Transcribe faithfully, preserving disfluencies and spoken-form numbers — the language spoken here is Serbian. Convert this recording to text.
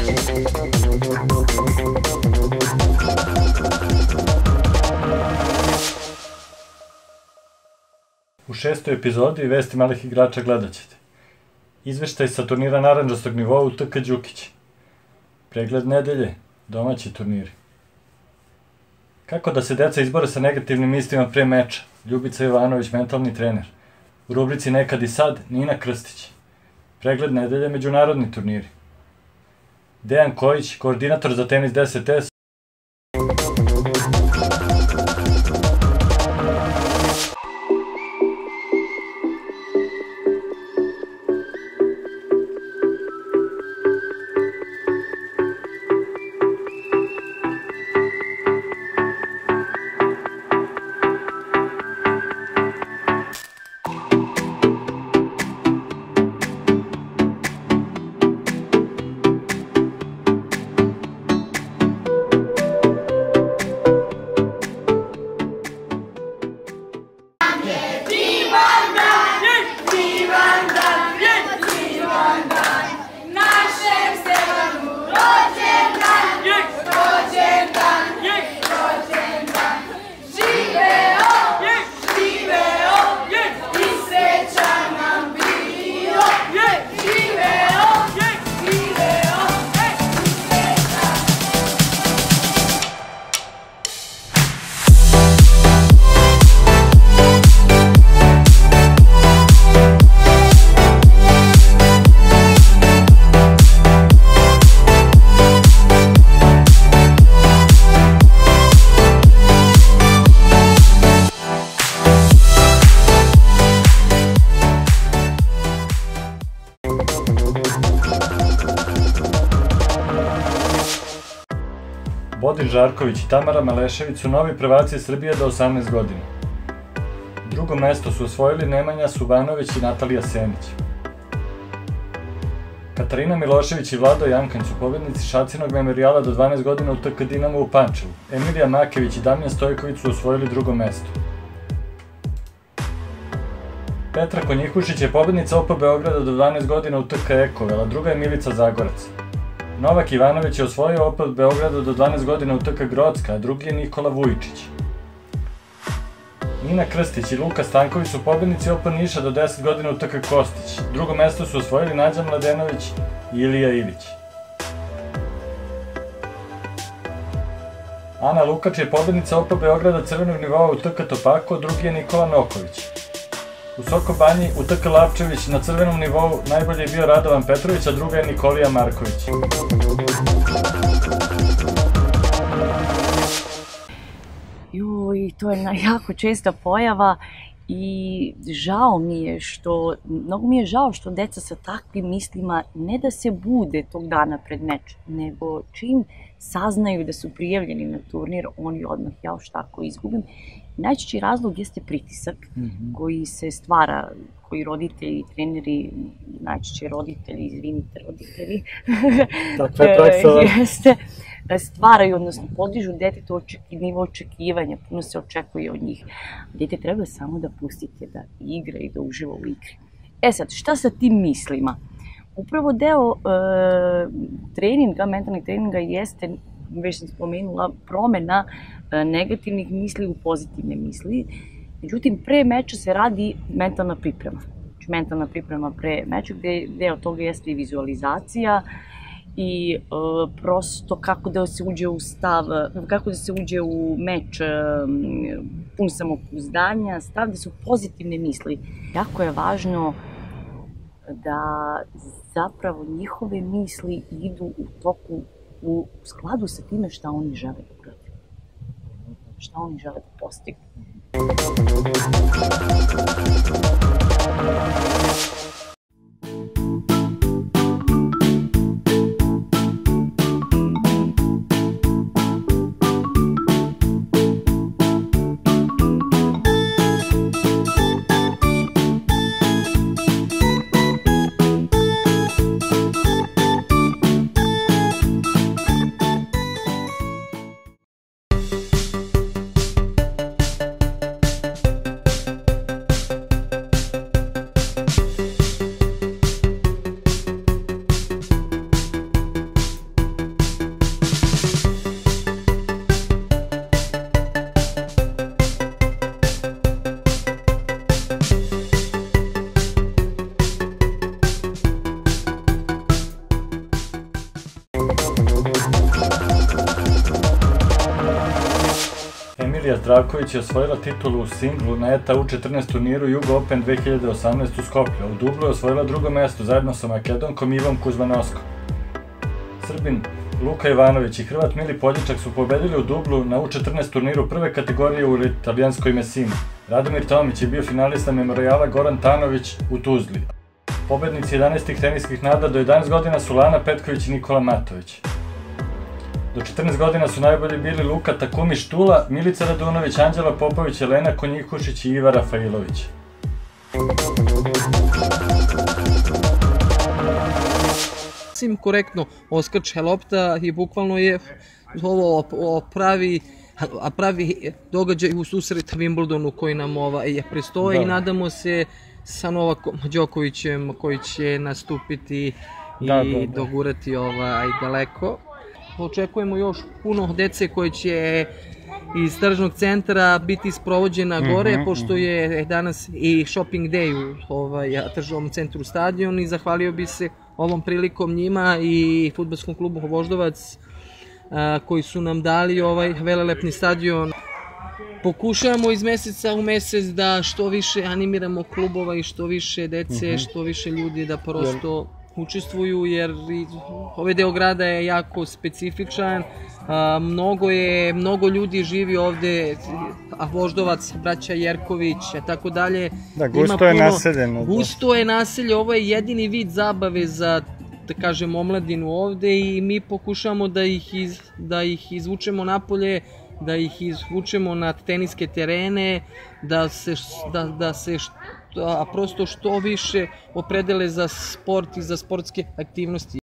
U šestoj epizodi Vesti malih igrača gledat ćete izveštaj sa turnira narandžastog nivoa u T K Đukić, pregled nedelje, domaći turniri. Kako da se deca izbore sa negativnim mislima pre meča, Ljubica Jovanović, mentalni trener. U rubrici Nekad i sad, Nina Krstić. Pregled nedelje, međunarodni turniri. Dejan Kojić, koordinator za tenis deset S. Bodin Žarković i Tamara Malešević su novi prvaci Srbije do osamnaest godina. Drugo mesto su osvojili Nemanja Subanović i Natalija Senić. Katarina Milošević i Vlado Jankanj su pobednici Šacinog memorijala do dvanaest godina u T K Dinamo u Pančevu. Emilija Makević i Damjan Stojković su osvojili drugo mesto. Petra Konjihušić je pobednica O P Beograda do dvanaest godina u T K Ekovel, a druga je Milica Zagorac. Novak Ivanović je osvojio O P Beograda do dvanaest godina u T K Grocka, a drugi je Nikola Vujičić. Nina Krstić i Luka Stanković su pobednici O P Niša do deset godina u T K Kostić. Drugo mesto su osvojili Nađa Mladenović i Ilija Ilić. Ana Lukač je pobednica O P Beograda crvenog nivoa u T K Topako, drugi je Nikola Noković. U Soko Banji u T K Lapčević na crvenom nivou najbolji je bio Radovan Petrović, a druga je Nikolija Marković. Juj, to je jako česta pojava i žao mi je što, mnogo mi je žao što deca sa takvim mislima ne da se bude tog dana pred meč, nego čim saznaju da su prijavljeni na turnir, oni odmah, jao šta ako izgubim. Najčešći razlog jeste pritisak koji se stvara, koji roditelji, treneri, najčešće roditelji, izvinite roditelji, jeste, stvaraju, odnosno podižu detetu nivo očekivanja, puno se očekuje od njih. Dete treba samo da pustite da igra i da uživa u igri. E sad, šta sa tim mislima? Upravo deo treninga, mentalnih treninga jeste, već sam spomenula, promena negativnih misli u pozitivne misli. Međutim, pre meča se radi mentalna priprema. Znači, mentalna priprema pre meča, gde deo toga jeste i vizualizacija i prosto kako da se uđe u stav, kako da se uđe u meč pun samopouzdanja, stav da su pozitivne misli. Jako je važno da zapravo njihove misli idu u toku u skladu sa time šta oni žele da urade, šta oni žele da postignu. Lidija Zdravković je osvojila titulu u singlu na E T A U četrnaest turniru Jugo Open dve hiljade osamnaeste u Skoplju, a u dublu je osvojila drugo mesto zajedno sa Makedonkom Ivom Kuzmanovskom. Srbin Luka Ivanović i Hrvat Mili Poljičak su pobedili u dublu na U četrnaest turniru prve kategorije u italijanskoj Messini. Radomir Tomić je bio finalista Memorijala Goran Tanović u Tuzli. Pobednici jedanaestih teniskih nada do jedanaest godina su Lana Petković i Nikola Matović. Do četrnaest godina su najbolji bili Luka Takumi Štula, Milica Radunović, Anđela Popović, Elena Konjikušić i Iva Rafailović. Sim korektno oskrče lopta i bukvalno je ovo pravi a pravi događaj u susret Wimbledonu koji nam je prestoje i nadamo se sa Novakom Đokovićem koji će nastupiti i dogurati daleko. Očekujemo još puno dece koje će iz tržnog centra biti sprovođena gore, pošto je danas i shopping day u tržnom centru Stadion i zahvalio bi se ovom prilikom njima i fudbalskom klubu Voždovac koji su nam dali ovaj velelepni stadion. Pokušavamo iz meseca u mesec da što više animiramo klubova i što više dece, što više ljudi da prosto učestvuju, jer ovaj deo grada je jako specifičan, mnogo je, mnogo ljudi živi ovde, a Voždovac, braća Jerković, tako dalje. Da, gusto je naseljeno. Gusto je naselje, ovo je jedini vid zabave za, da kažem, omladinu ovde i mi pokušamo da ih izvučemo napolje, da ih izvučemo na teniske terene, da se prosto što više opredele za sport i za sportske aktivnosti.